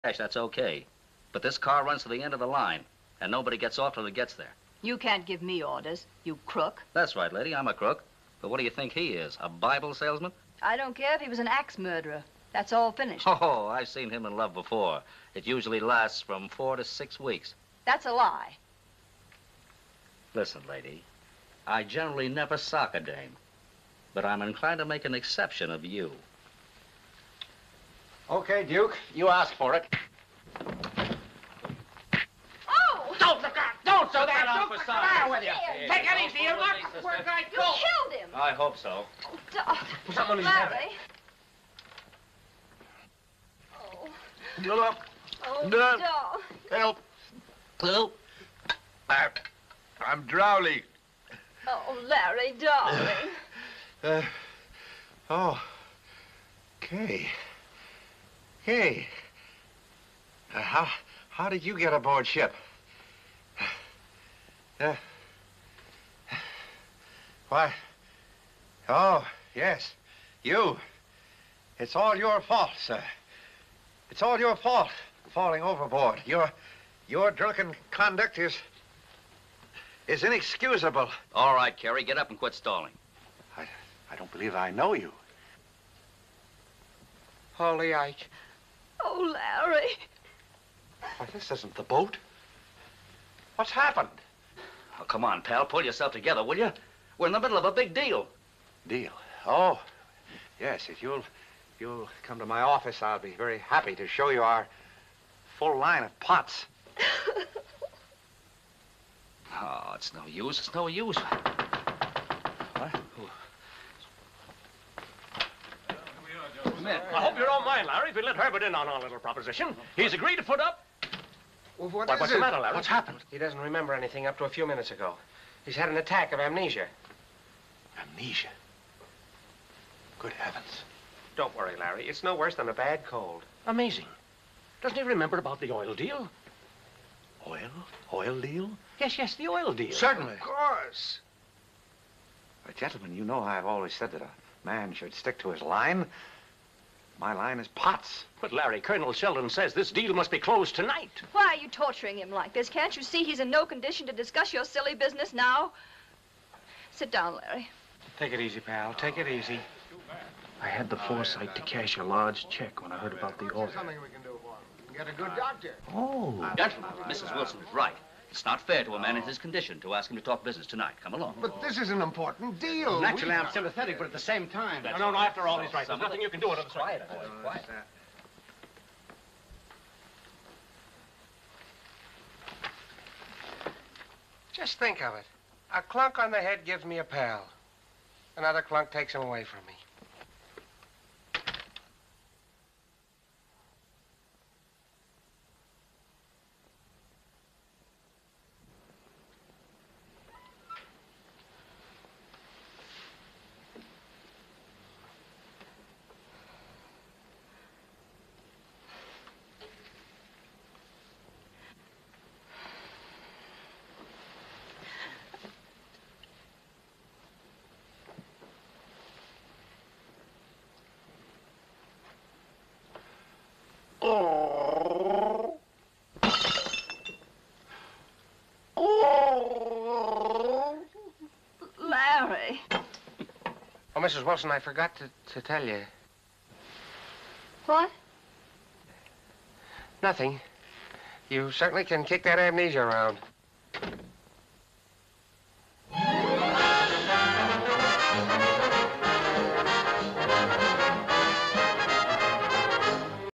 cash, that's okay. But this car runs to the end of the line, and nobody gets off till it gets there. You can't give me orders, you crook. That's right, lady, I'm a crook. But what do you think he is, a Bible salesman? I don't care if he was an axe murderer. That's all finished. Oh, I've seen him in love before. It usually lasts from 4 to 6 weeks. That's a lie. Listen, lady, I generally never sock a dame, but I'm inclined to make an exception of you. Okay, Duke, you asked for it. Oh! Don't look out! Don't do that! Duke, what's the matter with you? Take it easy, you're not where I You go. killed him! I hope so. Oh, Someone is Larry. Get up. Oh, No. Doll. Help. Help. I'm drowning. Oh, Larry, darling. Oh. Kay. Kay. How did you get aboard ship? Why? Oh, yes. You. It's all your fault, sir. It's all your fault, falling overboard. Your drunken conduct is inexcusable. All right, Carrie, get up and quit stalling. I don't believe I know you. Holy Ike. Oh, Larry. Why, this isn't the boat. What's happened? Oh, come on, pal, pull yourself together, will you? We're in the middle of a big deal. Deal? Oh, yes, if you'll come to my office, I'll be very happy to show you our full line of pots. Oh, it's no use. It's no use. What? I hope you don't mind, Larry, if we let Herbert in on our little proposition. He's agreed to put up. Well, What's the matter, Larry? What's happened? He doesn't remember anything up to a few minutes ago. He's had an attack of amnesia. Amnesia. Good heavens. Don't worry, Larry. It's no worse than a bad cold. Amazing. Doesn't he remember about the oil deal? Oil? Oil deal? Yes, the oil deal. Certainly. Of course. Gentlemen, you know I've always said that a man should stick to his line. My line is pots. But, Larry, Colonel Sheldon says this deal must be closed tonight. Why are you torturing him like this? Can't you see he's in no condition to discuss your silly business now? Sit down, Larry. Take it easy, pal. Take it easy. I had the foresight to cash a large check when I heard about the order. Something we can do for him. Get a good doctor. Oh. Gentlemen, Mrs. Wilson is right. It's not fair to a man in his condition to ask him to talk business tonight. Come along. But this is an important deal. Naturally, I'm sympathetic, but at the same time... No, after all, he's right. There's nothing you can do under the Quiet, boy, quiet. Just think of it. A clunk on the head gives me a pal. Another clunk takes him away from me. Larry. Oh, Mrs. Wilson, I forgot to tell you. What? Nothing. You certainly can kick that amnesia around.